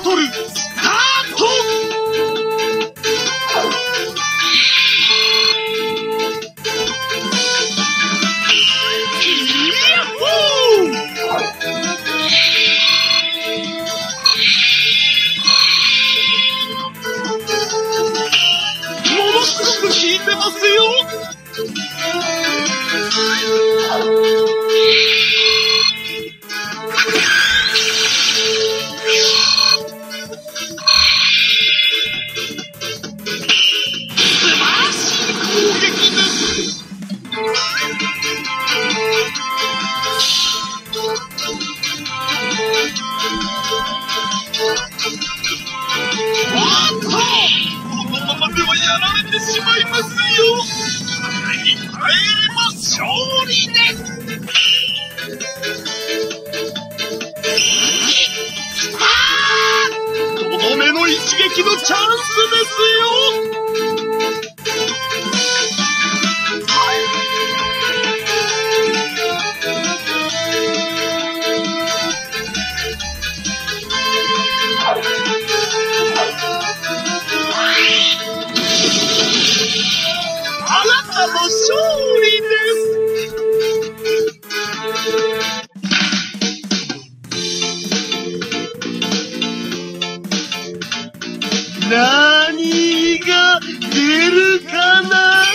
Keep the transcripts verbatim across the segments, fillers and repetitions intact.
トルスタート。ものすごく効いてますよ。しまいますよ。勝利です。とどめの一撃のチャンスですよ。あなたの勝利です。何が出るかな。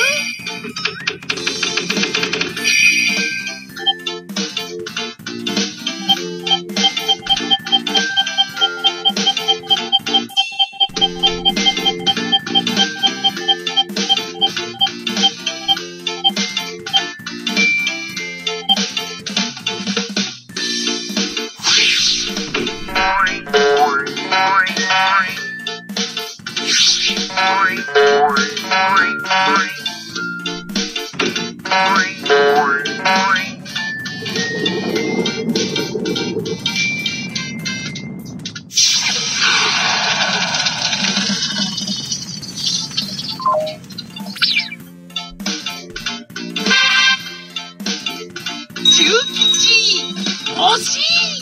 中吉、惜しい。